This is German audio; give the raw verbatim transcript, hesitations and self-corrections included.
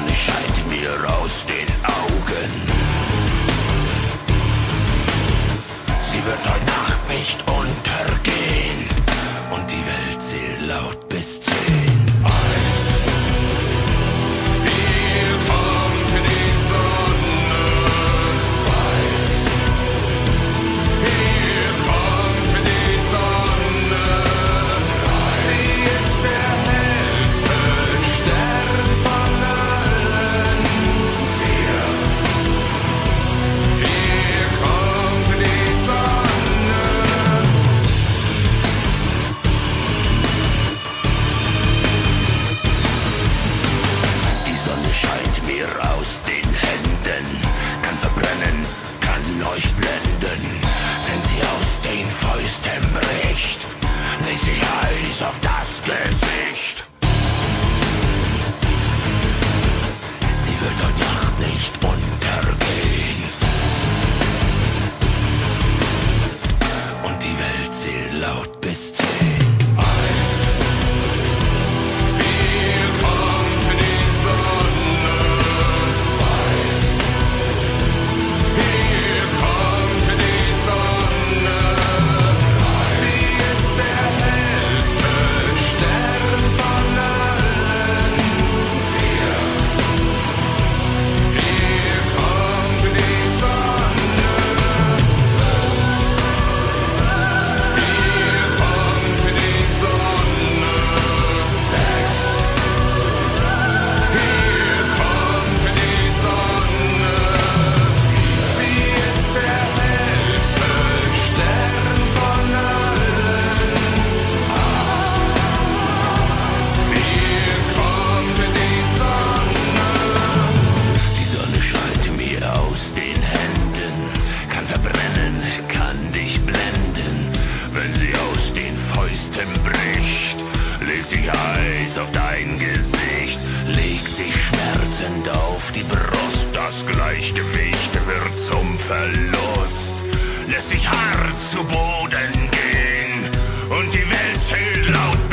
Sonne scheint mir aus den Augen. Sie wird heute Nacht nicht untergehen und die Welt zählt laut bis zehn. Scheint mir aus den Händen, kann verbrennen, kann euch blenden. Wenn sie aus den Fäusten bricht, legt sich Eis auf das Gesicht. Sie wird heute Nacht nicht untergehen und die Welt zählt laut bis zehn. Bricht, legt sich Eis auf dein Gesicht, legt sich schmerzend auf die Brust. Das Gleichgewicht wird zum Verlust, lässt sich hart zu Boden gehen und die Welt zählt laut.